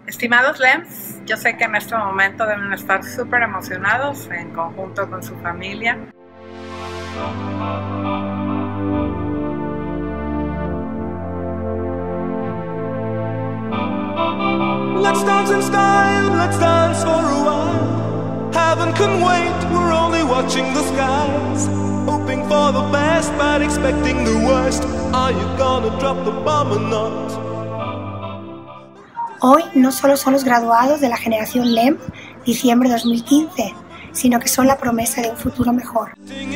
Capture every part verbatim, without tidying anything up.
Estimados L E Ms, yo sé que en este momento deben estar súper emocionados en conjunto con su familia. Let's dance in style, let's dance for a while. Heaven can wait, we're only watching the skies. Hoping for the best, but expecting the worst. Are you gonna drop the bomb or not? Hoy no solo son los graduados de la generación L E M diciembre dos mil quince, sino que son la promesa de un futuro mejor.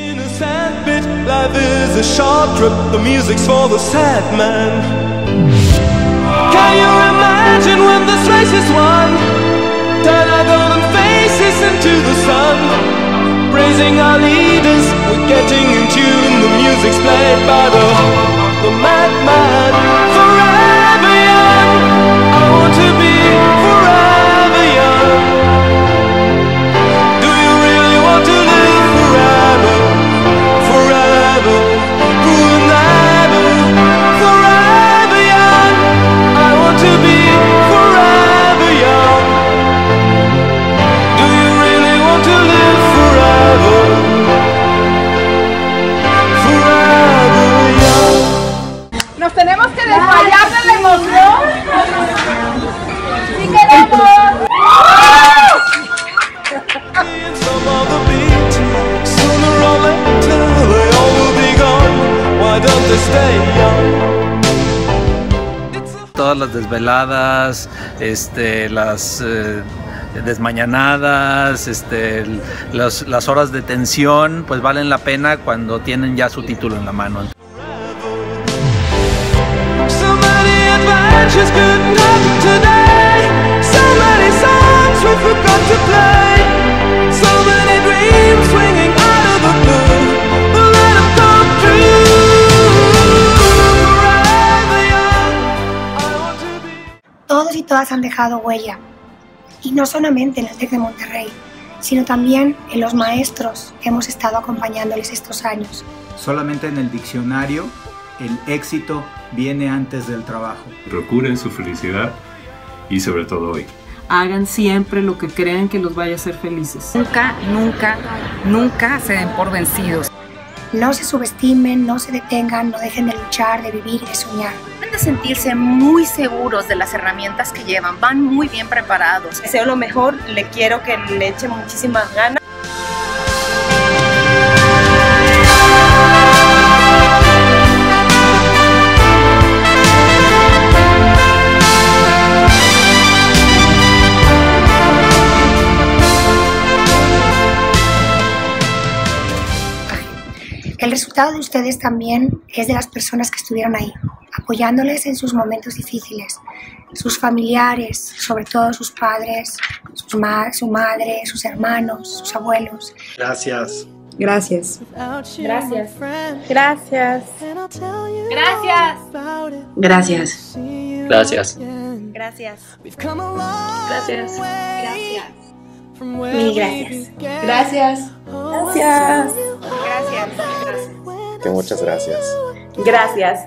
Can you imagine when this race is won? Turn our golden faces into the sun. Praising our leaders, we're getting in tune. The music's played by the, the madman. Forever young, I want to be forever young. Do you really want to live forever? Forever, forever, forever young. I want to be forever young. Do you really want to live forever? Forever young. Nos tenemos que desmayar de la emoción. ¡Sí queremos! Some of the beat, sooner or later they all will be gone. Why don't they stay young? Todas las desveladas, este, las eh, desmañanadas, este, las, las horas de tensión, pues valen la pena cuando tienen ya su título en la mano. So many adventures couldn't happen today. So many songs we forgot to play. So many dreams swinging out of the blue. But let them come true. Forever young, I want to be. Todos y todas han dejado huella, y no solamente en el TEC de Monterrey, sino también en los maestros que hemos estado acompañándoles estos años. Solamente en el diccionario, el éxito viene antes del trabajo. Procuren su felicidad y sobre todo hoy. Hagan siempre lo que crean que los vaya a hacer felices. Nunca, nunca, nunca se den por vencidos. No se subestimen, no se detengan, no dejen de luchar, de vivir y de soñar. Deben de sentirse muy seguros de las herramientas que llevan, van muy bien preparados. Deseo lo mejor, le quiero que le eche muchísimas ganas. El resultado de ustedes también es de las personas que estuvieron ahí, apoyándoles en sus momentos difíciles, sus familiares, sobre todo sus padres, sus ma su madre, sus hermanos, sus abuelos. Gracias. Gracias. Gracias. Gracias. Gracias. Gracias. Gracias. Gracias. Gracias. Gracias. Mil gracias. Gracias. Gracias. Gracias. Que muchas gracias. Gracias.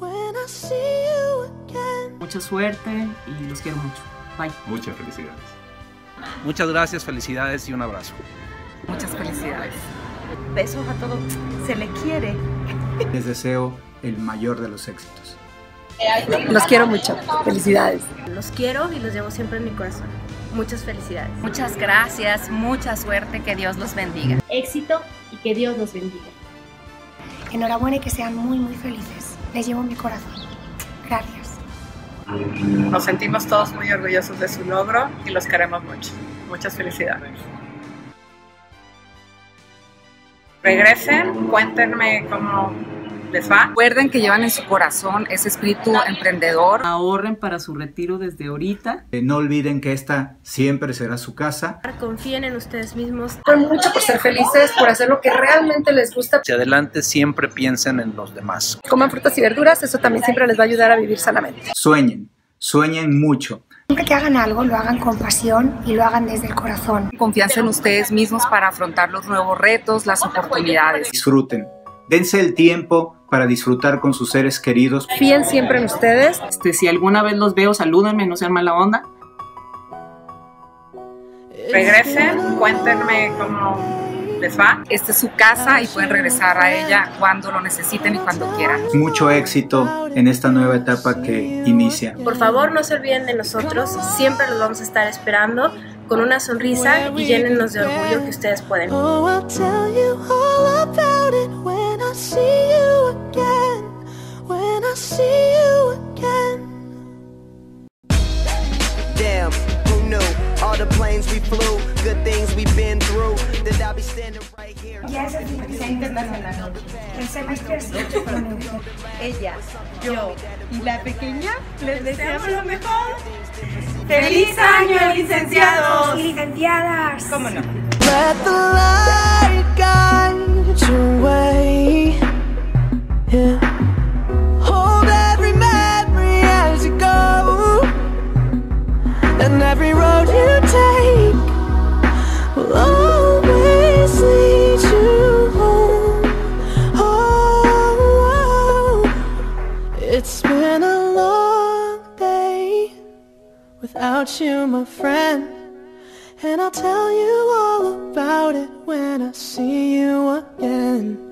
Mucha suerte y los quiero mucho. Bye. Muchas felicidades. Muchas gracias, felicidades y un abrazo. Muchas felicidades. Besos a todos. Se le quiere. Les deseo el mayor de los éxitos. Los quiero mucho. Felicidades. Los quiero y los llevo siempre en mi corazón. Muchas felicidades. Muchas gracias, mucha suerte, que Dios los bendiga. Éxito y que Dios los bendiga. Enhorabuena y que sean muy muy felices. Les llevo en mi corazón. Gracias. Nos sentimos todos muy orgullosos de su logro y los queremos mucho. Muchas felicidades. Regresen, cuéntenme cómo les va. Recuerden que llevan en su corazón ese espíritu emprendedor. Ahorren para su retiro desde ahorita. Eh, no olviden que esta siempre será su casa. Confíen en ustedes mismos. Por mucho, por ser felices, por hacer lo que realmente les gusta. Hacia adelante siempre piensen en los demás. Coman frutas y verduras, eso también siempre les va a ayudar a vivir sanamente. Sueñen, sueñen mucho. Siempre que hagan algo, lo hagan con pasión y lo hagan desde el corazón. Confianza en ustedes mismos para afrontar los nuevos retos, las oportunidades. Disfruten. Dense el tiempo para disfrutar con sus seres queridos. Confíen siempre en ustedes. Este, si alguna vez los veo, salúdenme, no sean mala onda. regresen, cuéntenme cómo les va. Esta es su casa y pueden regresar a ella cuando lo necesiten y cuando quieran. Mucho éxito en esta nueva etapa que inicia. Por favor, no se olviden de nosotros, siempre los vamos a estar esperando con una sonrisa y llénennos de orgullo que ustedes pueden. Oh, I'll tell you all about it when I see you again, when I see you again. Damn, who knew? All the planes we flew, good things we've been through, that I'll be standing right here. Ya es el semestre internacional. El semestre es Ella, yo y la pequeña les deseamos lo mejor. ¡Feliz año, licenciados! y licenciadas. ¿Cómo no? Let the light guide your way. Yeah. Hold every memory as you go, and every road you take will always lead you home. Oh, it's been a long day without you, my friend, and I'll tell you all about it when I see you again.